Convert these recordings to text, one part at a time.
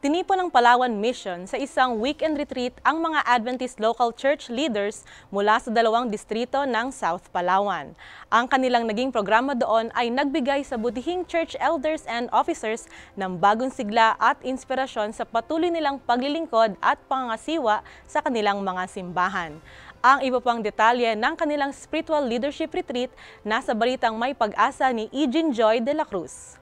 Tinipon ng Palawan Mission sa isang weekend retreat ang mga Adventist local church leaders mula sa 2 distrito ng South Palawan. Ang kanilang naging programa doon ay nagbigay sa butihing church elders and officers ng bagong sigla at inspirasyon sa patuloy nilang paglilingkod at pangangasiwa sa kanilang mga simbahan. Ang iba pang detalye ng kanilang spiritual leadership retreat nasa balitang May Pag-asa ni Eugene Joy de la Cruz.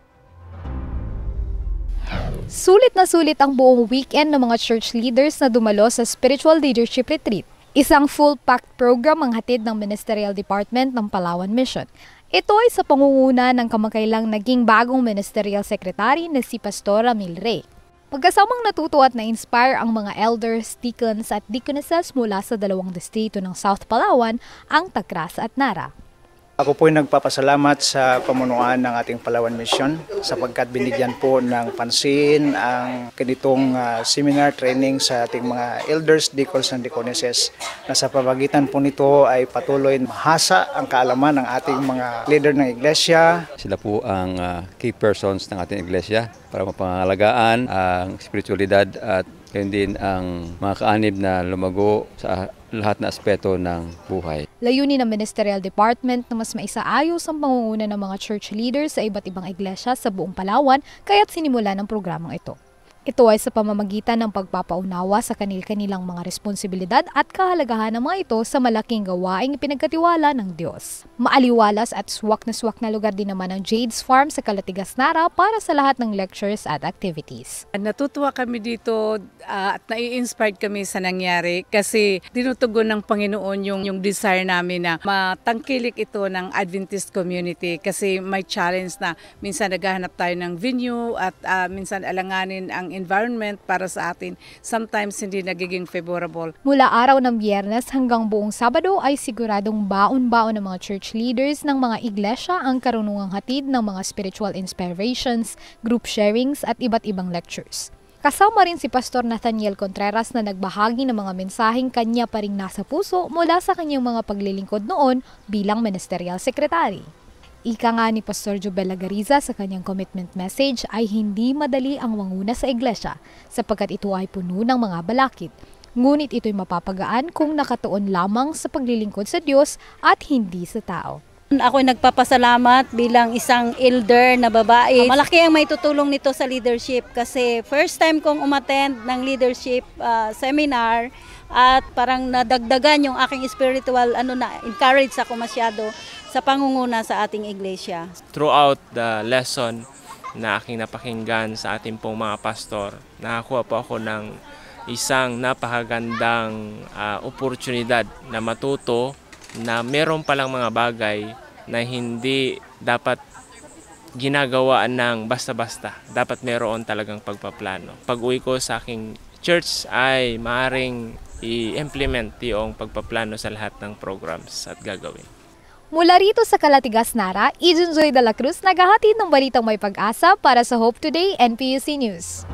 Sulit na sulit ang buong weekend ng mga church leaders na dumalo sa Spiritual Leadership Retreat. Isang full-packed program ang hatid ng Ministerial Department ng Palawan Mission. Ito ay sa pangunguna ng kamakailang naging bagong Ministerial Secretary na si Pastora Milre. Magkasamang natuto at na-inspire ang mga elders, deacons at deaconesses mula sa 2 distrito ng South Palawan, ang Tagras at Nara. Ako po ay nagpapasalamat sa pamunuan ng ating Palawan Mission sapagkat binigyan po ng pansin ang ganitong seminar training sa ating mga elders, deacons and deaconesses na sa pamagitan po nito ay patuloy mahasa ang kaalaman ng ating mga leader ng iglesia. Sila po ang key persons ng ating iglesia para mapangalagaan ang spiritualidad at gayon din ang mga kaanib na lumago sa lahat na aspeto ng buhay. Layunin ng Ministerial Department na mas maisaayos ang pangunguna ng mga church leaders sa iba't ibang iglesia sa buong Palawan kaya't sinimula ng programang ito. Ito ay sa pamamagitan ng pagpapaunawa sa kanilang mga responsibilidad at kahalagahan ng mga ito sa malaking gawaing ipinagkatiwala ng Diyos. Maaliwalas at swak na lugar din naman ang Jade's Farm sa Calatigas, Nara para sa lahat ng lectures at activities. Natutuwa kami dito at nai-inspired kami sa nangyari kasi tinutugon ng Panginoon yung desire namin na matangkilik ito ng Adventist community kasi may challenge na minsan naghahanap tayo ng venue at minsan alanganin ang environment para sa atin, sometimes hindi nagiging favorable. Mula araw ng Biyernes hanggang buong Sabado ay siguradong baon-baon ng mga church leaders ng mga iglesia ang karunungang hatid ng mga spiritual inspirations, group sharings at iba't ibang lectures. Kasama rin si Pastor Nathaniel Contreras na nagbahagi ng mga mensaheng kanya pa ring nasa puso mula sa kanyang mga paglilingkod noon bilang Ministerial Secretary. Ika nga ni Pastor Jubel Lagariza sa kanyang commitment message ay hindi madali ang manguna sa iglesia sapagkat ito ay puno ng mga balakid. Ngunit ito'y mapapagaan kung nakatuon lamang sa paglilingkod sa Diyos at hindi sa tao. Ako'y nagpapasalamat bilang isang elder na babae. Malaki ang may tutulong nito sa leadership kasi first time kong umattend ng leadership seminar at parang nadagdagan yung aking spiritual encourage ako masyado sa pangunguna sa ating iglesia. Throughout the lesson na aking napakinggan sa ating pong mga pastor, nakakuha po ako ng isang napakagandang oportunidad na matuto na meron palang mga bagay na hindi dapat ginagawa ng basta-basta. Dapat meron talagang pagpaplano. Pag-uwi ko sa aking church ay maaaring i-implement yung pagpaplano sa lahat ng programs at gagawin. Mula rito sa Calatigas, Nara, Eugene Joy de la Cruz naghahatid ng balitang May Pag-asa para sa Hope Today NPUC News.